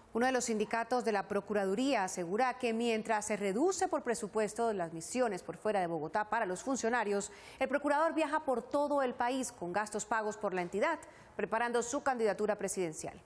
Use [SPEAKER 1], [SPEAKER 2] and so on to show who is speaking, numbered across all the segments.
[SPEAKER 1] Uno de los sindicatos de la Procuraduría asegura que mientras se reduce por presupuesto las misiones por fuera de Bogotá para los funcionarios, el procurador viaja por todo el país con gastos pagos por la entidad, preparando su candidatura presidencial.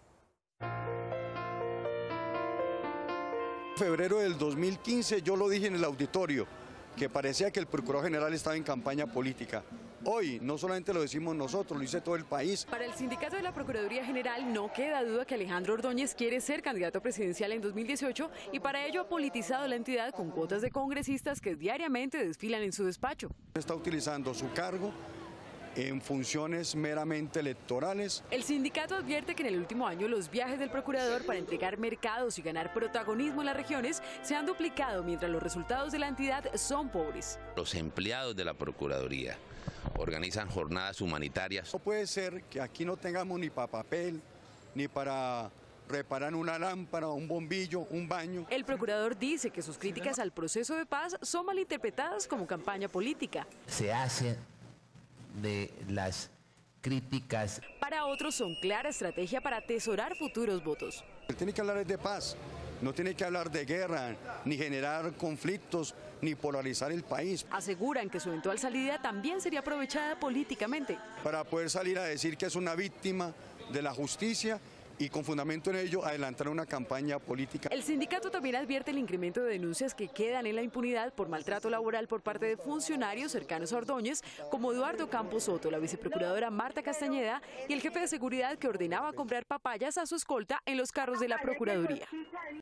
[SPEAKER 2] En febrero del 2015 yo lo dije en el auditorio, que parecía que el Procurador General estaba en campaña política. Hoy no solamente lo decimos nosotros, lo dice todo el país.
[SPEAKER 3] Para el sindicato de la Procuraduría General no queda duda que Alejandro Ordóñez quiere ser candidato presidencial en 2018 y para ello ha politizado la entidad con cuotas de congresistas que diariamente desfilan en su despacho.
[SPEAKER 2] Está utilizando su cargo en funciones meramente electorales.
[SPEAKER 3] El sindicato advierte que en el último año los viajes del procurador para entregar mercados y ganar protagonismo en las regiones se han duplicado mientras los resultados de la entidad son pobres.
[SPEAKER 4] Los empleados de la Procuraduría organizan jornadas humanitarias.
[SPEAKER 2] No puede ser que aquí no tengamos ni para papel, ni para reparar una lámpara, un bombillo, un baño.
[SPEAKER 3] El procurador dice que sus críticas al proceso de paz son malinterpretadas como campaña política.
[SPEAKER 5] Se hace de las críticas.
[SPEAKER 3] Para otros son clara estrategia para atesorar futuros votos.
[SPEAKER 2] Tiene que hablar de paz, no tiene que hablar de guerra, ni generar conflictos, ni polarizar el país.
[SPEAKER 3] Aseguran que su eventual salida también sería aprovechada políticamente.
[SPEAKER 2] Para poder salir a decir que es una víctima de la justicia y con fundamento en ello adelantar una campaña política.
[SPEAKER 3] El sindicato también advierte el incremento de denuncias que quedan en la impunidad por maltrato laboral por parte de funcionarios cercanos a Ordóñez, como Eduardo Campos Soto, la viceprocuradora Marta Castañeda y el jefe de seguridad que ordenaba comprar papayas a su escolta en los carros de la Procuraduría.